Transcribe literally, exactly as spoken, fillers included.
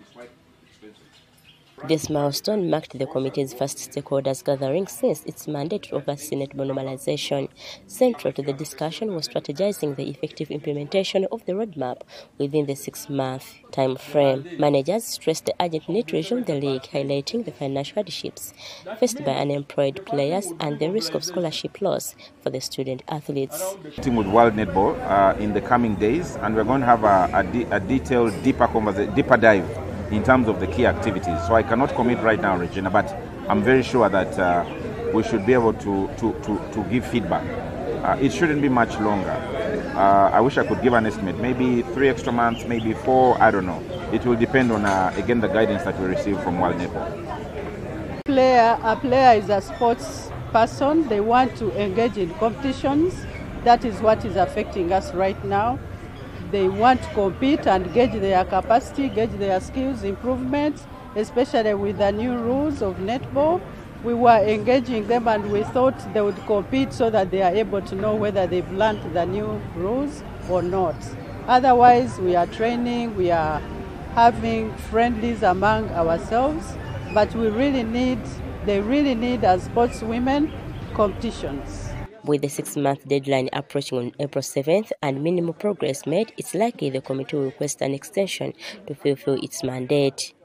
This milestone marked the committee's first stakeholders gathering since its mandate to oversee netball normalization. Central to the discussion was strategizing the effective implementation of the roadmap within the six-month time frame. Managers stressed the urgent need to resume the league, highlighting the financial hardships faced by unemployed players and the risk of scholarship loss for the student athletes. Team with World Netball uh, in the coming days, and we're going to have a, a, de a detailed, deeper conversation, deeper dive in terms of the key activities. So I cannot commit right now, Regina, but I'm very sure that uh, we should be able to, to, to, to give feedback. Uh, it shouldn't be much longer. Uh, I wish I could give an estimate, maybe three extra months, maybe four, I don't know. It will depend on, uh, again, the guidance that we receive from World Netball. Player, a player is a sports person. They want to engage in competitions. That is what is affecting us right now. They want to compete and gauge their capacity, gauge their skills improvements, especially with the new rules of netball. We were engaging them and we thought they would compete so that they are able to know whether they've learned the new rules or not. Otherwise, we are training, we are having friendlies among ourselves, but we really need, they really need, as sportswomen, competitions. With the six-month deadline approaching on April seventh and minimal progress made, it's likely the committee will request an extension to fulfill its mandate.